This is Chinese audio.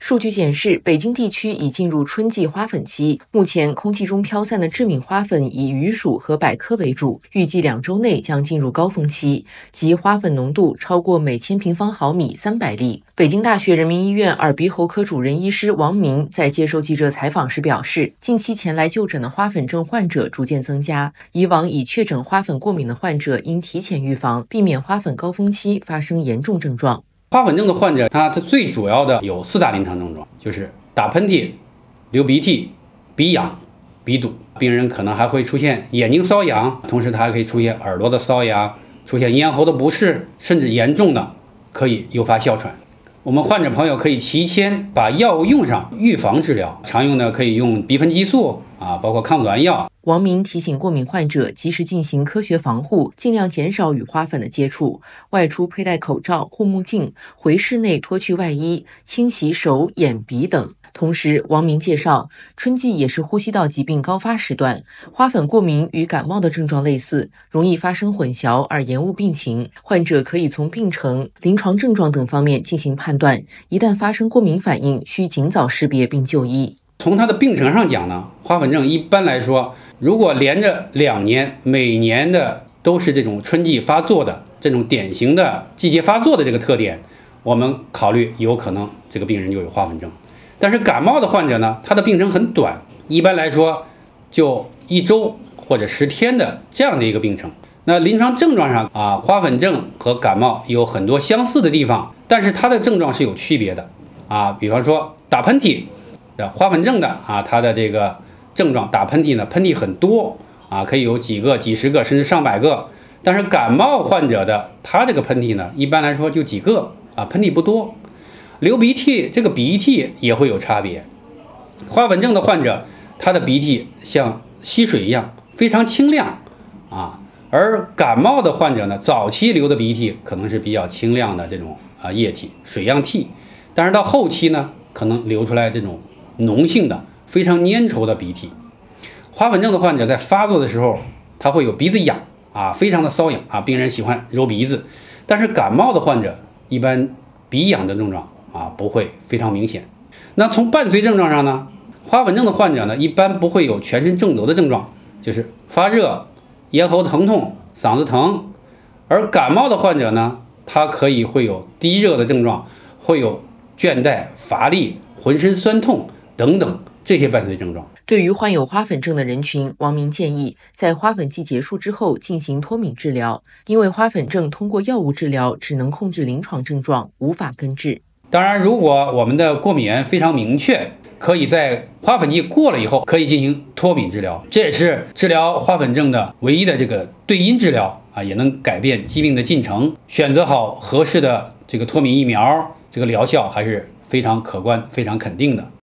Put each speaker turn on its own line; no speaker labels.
数据显示，北京地区已进入春季花粉期。目前，空气中飘散的致敏花粉以榆属和百科为主，预计2周内将进入高峰期，即花粉浓度超过每1000平方毫米300例。北京大学人民医院耳鼻喉科主任医师王明在接受记者采访时表示，近期前来就诊的花粉症患者逐渐增加，以往已确诊花粉过敏的患者应提前预防，避免花粉高峰期发生严重症状。
花粉症的患者，它最主要的有4大临床症状，就是打喷嚏、流鼻涕、鼻痒、鼻堵。病人可能还会出现眼睛瘙痒，同时它还可以出现耳朵的瘙痒，出现咽喉的不适，甚至严重的可以诱发哮喘。我们患者朋友可以提前把药物用上，预防治疗。常用的可以用鼻喷激素包括抗组胺药。
王明提醒过敏患者及时进行科学防护，尽量减少与花粉的接触，外出佩戴口罩、护目镜，回室内脱去外衣，清洗手、眼、鼻等。同时，王明介绍，春季也是呼吸道疾病高发时段，花粉过敏与感冒的症状类似，容易发生混淆而延误病情。患者可以从病程、临床症状等方面进行判断，一旦发生过敏反应，需尽早识别并就医。
从它的病程上讲呢，花粉症一般来说，如果连着2年，每年的都是这种春季发作的这种典型的季节发作的这个特点，我们考虑有可能这个病人就有花粉症。但是感冒的患者呢，他的病程很短，一般来说就1周或者10天的这样的一个病程。那临床症状上花粉症和感冒有很多相似的地方，但是它的症状是有区别的比方说打喷嚏，花粉症的它的这个症状打喷嚏呢，喷嚏很多可以有几个、几十个甚至上百个。但是感冒患者的他这个喷嚏呢，一般来说就几个喷嚏不多。流鼻涕，这个鼻涕也会有差别。花粉症的患者，他的鼻涕像溪水一样非常清亮而感冒的患者呢，早期流的鼻涕可能是比较清亮的这种液体水样涕，但是到后期呢，可能流出来这种浓性的非常粘稠的鼻涕。花粉症的患者在发作的时候，他会有鼻子痒非常的瘙痒病人喜欢揉鼻子。但是感冒的患者一般鼻痒的症状不会非常明显。那从伴随症状上呢，花粉症的患者呢，一般不会有全身中毒的症状，就是发热、咽喉疼痛、嗓子疼。而感冒的患者呢，他会有低热的症状，会有倦怠、乏力、浑身酸痛等等这些伴随症状。
对于患有花粉症的人群，王明建议在花粉季结束之后进行脱敏治疗，因为花粉症通过药物治疗只能控制临床症状，无法根治。
当然，如果我们的过敏源非常明确，可以在花粉季过了以后可以进行脱敏治疗，这也是治疗花粉症的唯一的这个对因治疗也能改变疾病的进程。选择好合适的这个脱敏疫苗，这个疗效还是非常可观、非常肯定的。